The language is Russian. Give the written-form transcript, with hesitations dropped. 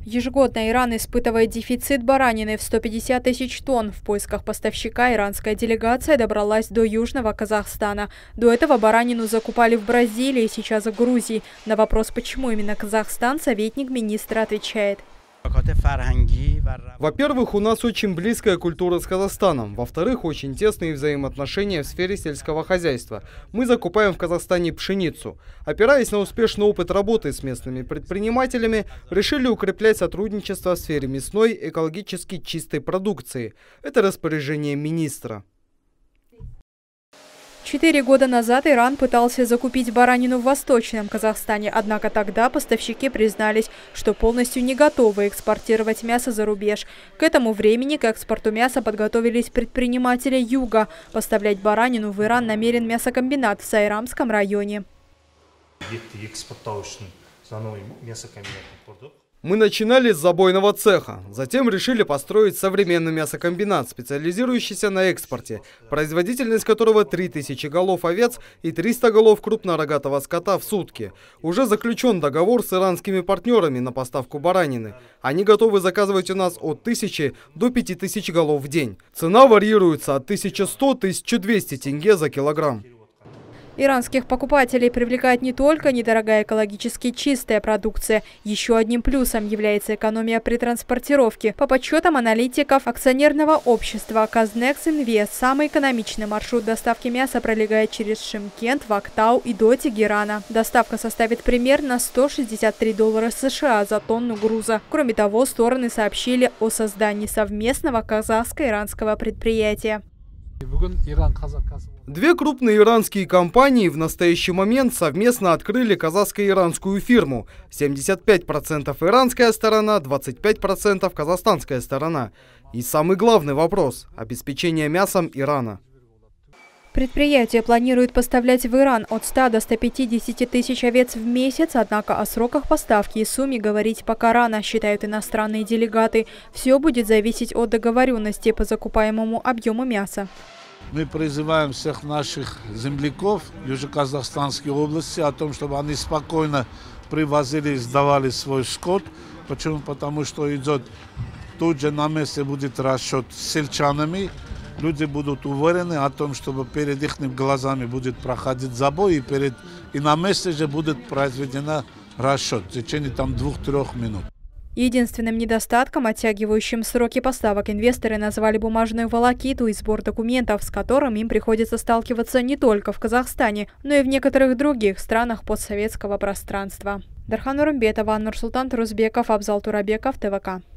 Ежегодно Иран испытывает дефицит баранины в 150 тысяч тонн. В поисках поставщика иранская делегация добралась до Южного Казахстана. До этого баранину закупали в Бразилии, сейчас в Грузии. На вопрос, почему именно Казахстан, советник министра отвечает. Во-первых, у нас очень близкая культура с Казахстаном. Во-вторых, очень тесные взаимоотношения в сфере сельского хозяйства. Мы закупаем в Казахстане пшеницу. Опираясь на успешный опыт работы с местными предпринимателями, решили укреплять сотрудничество в сфере мясной экологически чистой продукции. Это распоряжение министра. 4 года назад Иран пытался закупить баранину в Восточном Казахстане, однако тогда поставщики признались, что полностью не готовы экспортировать мясо за рубеж. К этому времени к экспорту мяса подготовились предприниматели Юга. Поставлять баранину в Иран намерен мясокомбинат в Сайрамском районе. Мы начинали с забойного цеха, затем решили построить современный мясокомбинат, специализирующийся на экспорте, производительность которого 3000 голов овец и 300 голов крупнорогатого скота в сутки. Уже заключен договор с иранскими партнерами на поставку баранины. Они готовы заказывать у нас от 1000 до 5000 голов в день. Цена варьируется от 1100–1200 тенге за килограмм. Иранских покупателей привлекает не только недорогая экологически чистая продукция. Еще одним плюсом является экономия при транспортировке. По подсчетам аналитиков акционерного общества Казнекс Инвест, самый экономичный маршрут доставки мяса пролегает через Шымкент, Вактау и до Тегерана. Доставка составит примерно $163 США за тонну груза. Кроме того, стороны сообщили о создании совместного казахско-иранского предприятия. Две крупные иранские компании в настоящий момент совместно открыли казахско-иранскую фирму. 75% иранская сторона, 25% казахстанская сторона. И самый главный вопрос – обеспечение мясом Ирана. Предприятие планирует поставлять в Иран от 100 до 150 тысяч овец в месяц, однако о сроках поставки и сумме говорить пока рано, считают иностранные делегаты. Все будет зависеть от договоренности по закупаемому объему мяса. Мы призываем всех наших земляков в Южно-Казахстанской области о том, чтобы они спокойно привозили и сдавали свой скот. Почему? Потому что идет тут же на месте будет расчет с сельчанами. Люди будут уверены о том, что перед их глазами будет проходить забой, и на месте же будет произведен расчет в течение 2–3 минут. Единственным недостатком, оттягивающим сроки поставок, инвесторы назвали бумажную волокиту и сбор документов, с которым им приходится сталкиваться не только в Казахстане, но и в некоторых других странах постсоветского пространства. Дархан Урумбетова, Нурсултан Турузбеков, Абзал Турабеков, ТВК.